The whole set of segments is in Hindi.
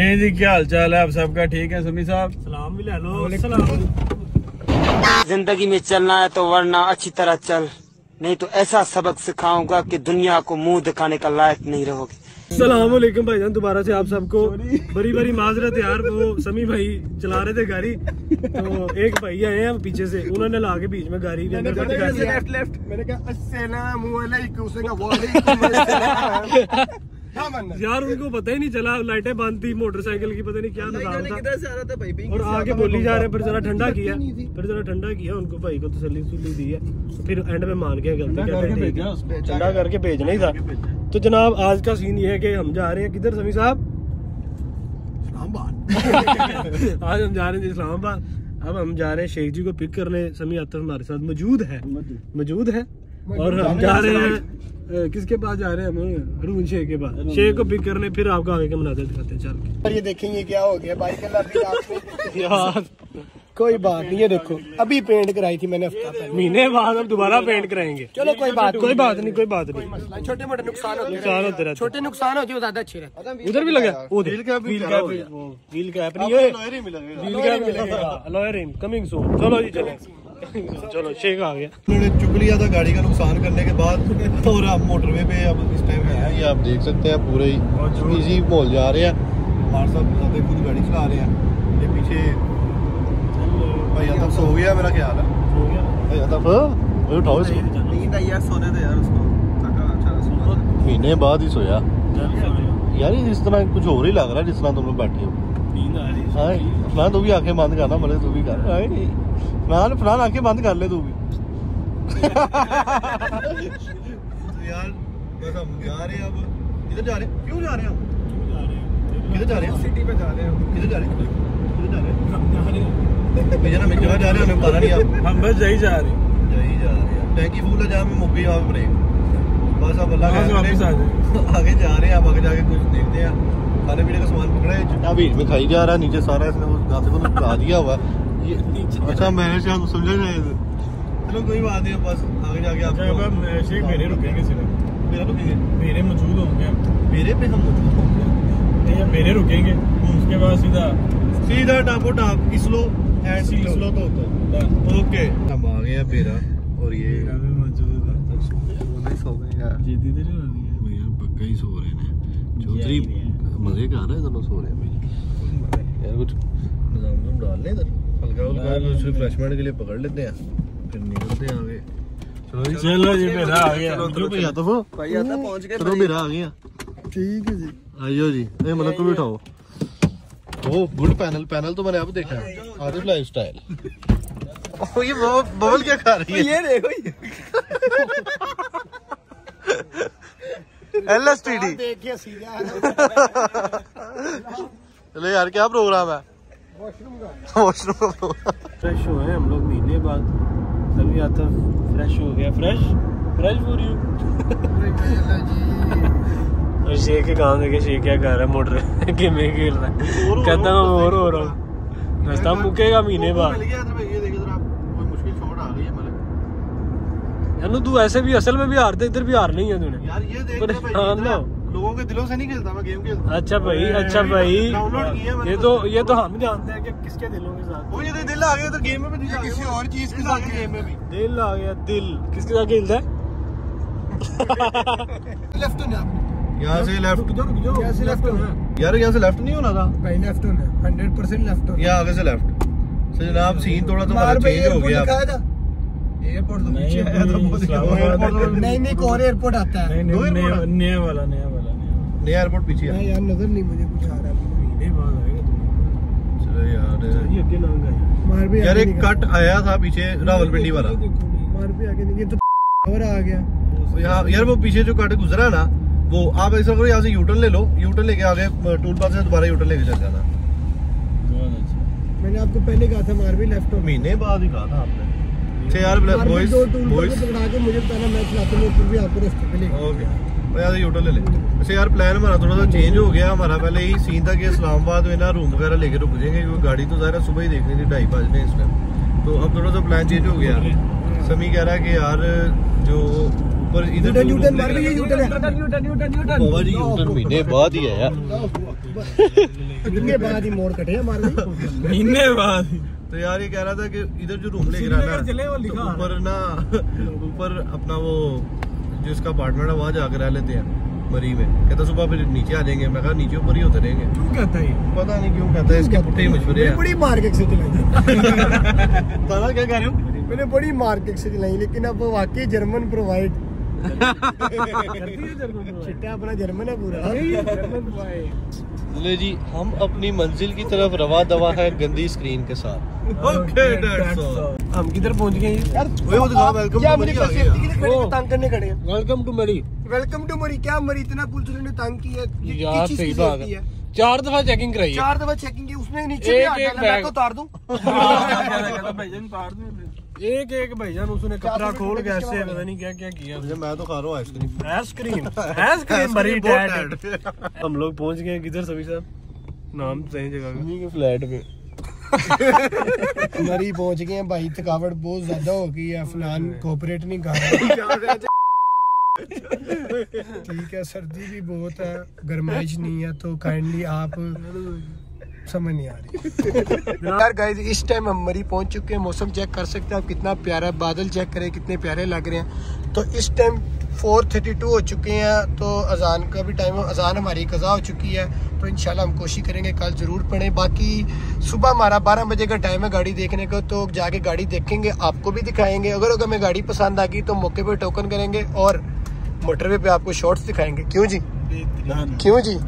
नहीं जी, क्या हाल चाल है आप सबका? ठीक है समी साहब? सलाम भी ले लो। जिंदगी में चलना है तो वरना अच्छी तरह चल, नहीं तो ऐसा सबक सिखाऊंगा कि दुनिया को मुंह दिखाने का लायक नहीं रहोगे। अस्सलाम वालेकुम भाईजान, दोबारा से आप सबको बड़ी बड़ी माजरत यार। वो समी भाई चला रहे थे गाड़ी, तो एक भाई आए हैं पीछे से, उन्होंने ला के बीच में गाड़ी के अंदर लेफ्ट मैंने कहा अस्सलाम वालेकुम, उसने कहा वालेकुम अस्सलाम। यार उनको पता ही नहीं चला, लाइटें बंद थी मोटरसाइकिल की, पता नहीं क्या निजाम था। किधर से आ रहा था भाई? और आगे बोली जा रहे, फिर जरा ठंडा किया उनको, भाई को तसल्ली दी है, फिर एंड में मान गया गलती, ठंडा करके भेजना ही था। तो जनाब आज का सीन ये है कि हम जा रहे हैं किधर समी साहब? इस्लामाबाद। आज हम जा रहे हैं इस्लामाबाद। अब हम जा रहे हैं शेख जी को पिक करने। समी आतिफ हमारे साथ मौजूद है और हम जा रहे हैं किसके पास जा रहे हैं? हम रून शेख के पास, शेख को पिक करने, फिर आपको आगे के मनाज़र दिखाते हैं चल के। ये देखेंगे क्या हो गया बाइक यार कोई बात नहीं है, देखो अभी पेंट कराई थी मैंने हफ्ता पहले, महीने बाद हम दोबारा पेंट कराएंगे। चलो कोई बात नहीं। छोटे मोटे नुकसान होते रहते, छोटे नुकसान होते हैं ज्यादा अच्छे रहते हैं। उधर भी लगा व्हील कैप नहीं है, लॉयर कमिंग सून। चलो जी चलो शेख आ गया। उन्होंने चुक लिया था गाड़ी का नुकसान करने के बाद, और आप मोटरवे पे अब इस टाइम है, ये आप देख सकते हैं पूरे ही इजी मोल जा रहे हैं। हमारे साथ खुद गाड़ी चला रहे हैं, ये पीछे भैया तब सो गया मेरा ख्याल है। भैया तब उठाओ, नींद आई यार, सोने दे यार उसको, महीने बाद ही सोया यार। इस तरह कुछ और ही लग रहा है जिस तरह तुम लोग बैठे हो। हाँ तू भी आंखें बंद करना, भले तू भी कर फरहान आंखें बंद कर ले तू भी। यार बस हम जा रहे हैं, अब किधर जा रहे हैं? क्यों जा रहे हैं हम? किधर जा रहे हैं? सिटी पे जा रहे हैं। किधर जा रहे हैं? भैया ना मैं जगह जा रहे हैं, पता नहीं आप। हम बस यही जा रहे हैं। टैंकी फूल है, जहाँ में मुक्की वहाँ पे ब्रेक। बस अब अल्लाह वापस आ जाए, आगे जा रहे हैं। अब आगे जाके कुछ देखते हैं, खाने पीने का सामान पकड़ा है, चिट्टा बीच में खाई जा रहा है, नीचे सारा इसने गाते को लगा दिया हुआ है। अच्छा मैंने शायद समझा शायद, चलो कोई बात नहीं, बस आगे जाके आप शेख मेरे रुकेंगे, सिर्फ मेरा रुकेंगे, मेरे मौजूद होंगे, मेरे पे हम मौजूद होंगे, मेरे रुकेंगे, उसके बाद सीधा टापो टाप स्लो एंड स्लो तो होता है। ओके हम आ गए हैं बेरा, और ये मौजूद है। सो गए यार, भैया पक्का ही सो रहे हैं। चौधरी मजे का आ रहा है, दोनों सो रहे हैं यार। कुछ निजाम डाल लें इधर, हल्का कुछ रिफ्रेशमेंट के लिए पकड़ लेते हैं, फिर निकलते हैं आगे। चलो जी मेरा आ गया। भैया तो पहुंच गए, चलो मेरा आ गया। ठीक है जी, आइयो जी। मतलब को बिठाओ। ओ गुड पैनल तो मैंने अब देखा है, आदिफ लाइफस्टाइल। ओ ये बबल क्या खा रही है? ये देखो LSTD देखिए सीधा। चलो यार क्या प्रोग्राम है? वॉशरूम का प्रोग्राम। फ्रेश हुए हम लोग महीने बाद, सभी आता फ्रेश हो गया। Fresh for you. और शेख के काम देखे, शेख क्या कर रहा है, मोटर गेम खेल रहा है, कहता हूँ और हो रहा हूँ, रास्ता मुकेगा महीने बाद। यार तू ऐसे भी असल में भी हारते, इधर भी हार नहीं है तूने यार। ये देख लोगों के दिलों से नहीं खेलता मैं, गेम खेलता। अच्छा भाई ये तो हम जानते हैं कि किसके दिलों के साथ। वो ये दिल आ गया तो गेम में भी किसी और चीज के साथ, गेम में भी दिल आ गया। दिल किसके साथ खेलता है? लेफ्ट होना, यहाँ से लेफ्ट यार, यहाँ से लेफ्ट नहीं होना था भाई, लेफ्ट होना 100% लेफ्ट होना। यहाँ आगे से लेफ्ट। तो जनाब सीन थोड़ा तुम्हारा चेंज हो गया। एयरपोर्ट तो पीछे आया था, नहीं और एयरपोर्ट आता है, नया वाला नया एयरपोर्ट पीछे है यार। नजर नहीं मुझे कुछ आ रहा है। चलो यार, यार एक कट आया था पीछे रावलपिंडी वाला, मार भी आगे नहीं, तो और आ गया यार। वो पीछे जो कट गुजरा ना, वो आप ऐसा करो, यहाँ से यूटर्न ले लो, यूटर्न लेके आगे टूल प्लाजा से दोबारा यूटर्न लेके चल जाना। मैंने आपको पहले कहा था मार भी लेफ्ट हो, महीने बाद ही कहा था आपने। अच्छा यार बॉयज मुझे बताना, मैं चलाता हूं, फिर भी आपको रास्ते पे लेके ओके यहाँ से यूटर्न ले ले। अच्छा यार प्लान हमारा थोड़ा सा चेंज हो गया। हमारा पहले यही सीन था कि इस्लामाबाद में ना रूम वगैरह लेके रुक जाएंगे, क्योंकि गाड़ी तो ज़ाहिर सुबह ही देखनी थी, 2:30 बजने इस टाइम। तो अब थोड़ा सा प्लान चेंज हो गया। समी कह रहा है कि यार जो ऊपर इधर यूटर्न मार भी, ये यूटर्न है, यूटर्न महीने बाद ही है यार। महीने बाद ही मोड़ कटे हमारे महीने बाद। तो यार ये कह रहा था कि इधर जो रूम लेके रहा ना ऊपर ना ऊपर अपना वो जिसका पार्टनर है वहाँ जाकर रह लेते हैं मरी में। कहता सुबह फिर नीचे आ जाएंगे। मैं कहा नीचे ऊपर ही होते रहेंगे। क्यों कहता है? पता नहीं क्यों कहता है, इसके पुट्टे ही मशवरे हैं। बड़ी मार्केट से चलाई पता क्या कह रहे हो? मैंने बड़ी मार्केट से चलाई, लेकिन अब वाकई जर्मन प्रोवाइड चिट्टा अपना जर्मन है पूरा। ले जी हम अपनी मंजिल की तरफ रवा दवा है गंदी स्क्रीन के साथ। Okay that's all. हम किधर पहुंच गए यार वो दिखा वेलकम टू मरी आ गया। तंग करने खड़े हैं। Welcome to Murree. Welcome to Murree. क्या मरी इतना पुलिस ने तंग किया? ये यार किस चीज़ सही की बात गलती है। 4 दफा चेकिंग कराई है। 4 दफा चेकिंग की। उसने नीचे भी हाथ डाला, मैं तो उतार दूं। एक एक भाईजान उसने कपड़ा खोल के ऐसे पता नहीं क्या क्या किया। मैं तो खा रहा हूँ आइसक्रीम। आइसक्रीम बड़ी डैड। हम लोग पहुंच गए किधर सभी साहब? नाम सही जगह का फ्लैट पे मरी पहुंच गए हैं भाई। थकावट बहुत ज्यादा हो गई है। अफनान कोऑपरेट नहीं कर रहा। ठीक है, सर्दी भी बहुत है, गरमाइश नहीं है, तो काइंडली आप समझ नहीं आ रही। यार गाइस इस टाइम हम मरी पहुंच चुके हैं। मौसम चेक कर सकते हैं आप कितना प्यारा, बादल चेक करें कितने प्यारे लग रहे हैं। तो इस टाइम 4:32 हो चुके हैं, तो अजान का भी टाइम, अजान हमारी कज़ा हो चुकी है। तो इंशाल्लाह हम कोशिश करेंगे कल ज़रूर पढ़ें। बाकी सुबह हमारा 12 बजे का टाइम है गाड़ी देखने का, तो जाके गाड़ी देखेंगे, आपको भी दिखाएंगे। अगर हमें गाड़ी पसंद आ गई तो मौके पर टोकन करेंगे और मोटरवे पे आपको शॉर्ट्स दिखाएंगे। क्यों जी? क्यों जी?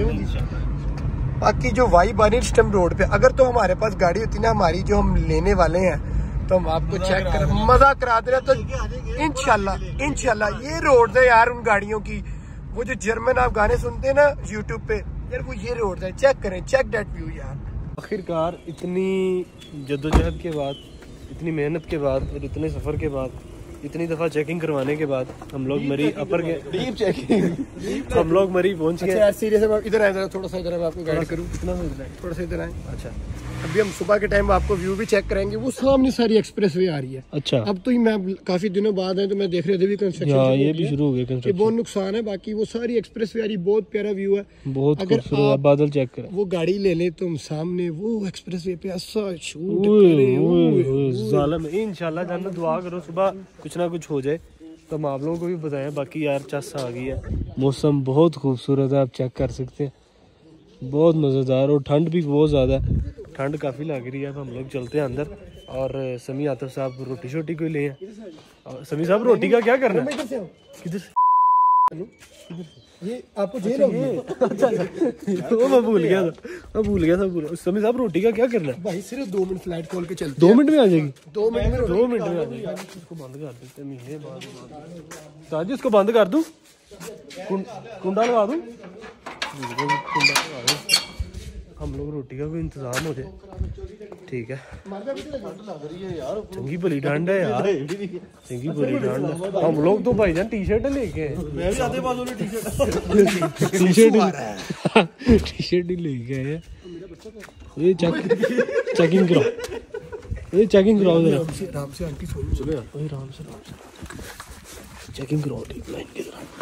बाकी जो वाइब आ रही है स्टम रोड पे, अगर तो हमारे पास गाड़ी होती ना हमारी जो हम लेने वाले हैं, तो हम आपको चेक कर मजा करा दे रहे। तो इंशाल्लाह ये रोड है यार उन गाड़ियों की। वो जो जर्मन आप गाने सुनते हैं ना यूट्यूब पे, यार वो ये रोड है। चेक करें, चेक दैट व्यू यार। आखिरकार इतनी जद्दोजहद के बाद, इतनी मेहनत के बाद और इतने सफर के बाद, इतनी दफा चेकिंग करवाने के बाद हम लोग मरी अपर गए। डीप चेकिंग हम लोग मरी पहुंच गए। यार सीरियस है, इधर आए जरा, थोड़ा सा इधर मैं आपको गाइड करूं। कितना थोड़ा सा इधर आए। अच्छा, अभी हम सुबह के टाइम आपको व्यू भी चेक करेंगे। वो सामने सारी एक्सप्रेसवे आ रही है। अच्छा, अब तो मैं काफी दिनों बाद है, तो मैं देख रहे थे भी कंस्ट्रक्शन ये भी शुरू हो गया कंस्ट्रक्शन। बहुत नुकसान है, बाकी वो सारी एक्सप्रेसवे आ रही, बहुत प्यारा व्यू है। बहुत खूबसूरत बादल चेक करें। वो गाड़ी ले ले तो हम सामने वो एक्सप्रेसवे पे ऐसा शूट करें। जालिम। इंशाल्लाह जान दुआ करो सुबह कुछ ना कुछ हो जाए तो हम आप लोगों को भी बताएं। बाकी यार चस आ गई है, मौसम बहुत खूबसूरत है, आप चेक कर सकते हैं, बहुत मज़ेदार। और ठंड भी बहुत ज़्यादा है, ठंड काफ़ी लग रही है। अब हम लोग चलते हैं अंदर और समी आतिफ साहब रोटी शोटी कोई ले हैं। और समी साहब रोटी का क्या करना है? किधर से? ये आपको जेल होगी। मैं भूल गया था। समी साहब रोटी का क्या करना है? भाई सिर्फ 2 मिनट फ्लाइट खोल के चलते 2 मिनट में आ जाएगी। 2 मिनट में आ जाएगी। इसको बंद कर देते हैं, महीने बाद ताजी इसको बंद कर दूं, कुंडा लगा दूं। हम लोग रोटी का कोई इंतजाम हो जाए, ठीक है। चंगी भली ठंड है यार, चंगी भली ठंड है। हम लोग तो भाईजान टी शर्ट लेके टी-शर्ट ही लेके आए हैं। ये चेकिंग कराओ, ये चेकिंग कराओ जरा। आराम से आंटी सुन, चलो यार आराम से चेकिंग कराओ ठीक लाइन के जरा।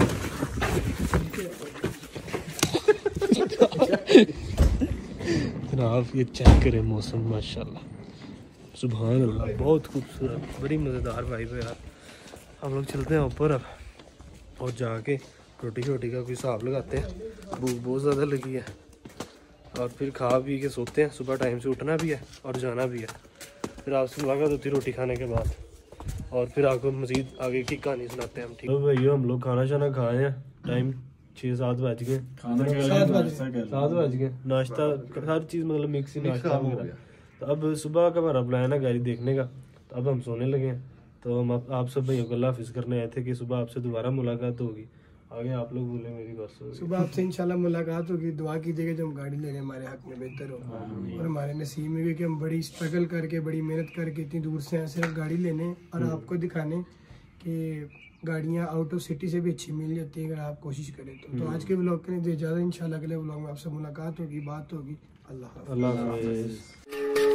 जनाब ये चेक करें मौसम, माशाल्लाह सुभान अल्लाह, बहुत खूबसूरत, बड़ी मज़ेदार वाइब है यार। हम लोग चलते हैं ऊपर अब और जाके रोटी शोटी का कोई हिसाब लगाते हैं। भूख बहुत ज़्यादा लगी है और फिर खा पी के सोते हैं। सुबह टाइम से उठना भी है और जाना भी है। फिर आपसे मुलाकात होती है रोटी खाने के बाद और फिर आपको मज़ीद आगे की कहानी सुनाते हैं हम। ठीक है भैया, हम लोग खाना शाना खाए हैं, टाइम 6-7 बज गए, 7 बज गए। नाश्ता हर चीज़ मतलब मिक्स ही नाश्ता वगैरह। तो अब सुबह का हमारा प्लान है गाड़ी देखने का, तो अब हम सोने लगे हैं। तो हम आप सब भाइयों को अल्लाह हाफिज़ करने आए थे कि सुबह आपसे दोबारा मुलाकात होगी। आगे आप लोग बोले मेरी बस सुबह आपसे इंशाल्लाह मुलाकात होगी। दुआ कीजिएगा जो हम गाड़ी ले रहे हैं हमारे हक में बेहतर हो और हमारे नसीब में भी कि हम बड़ी स्ट्रगल करके, बड़ी मेहनत करके इतनी दूर से आए सिर्फ गाड़ी लेने और आपको दिखाने कि गाड़ियाँ आउट ऑफ सिटी से भी अच्छी मिल जाती है अगर आप कोशिश करें तो। आज के व्लॉग के लिए इजाज़त, इंशाल्लाह अगले व्लॉग में आपसे मुलाकात होगी, बात होगी। अल्लाह हाफ़िज़।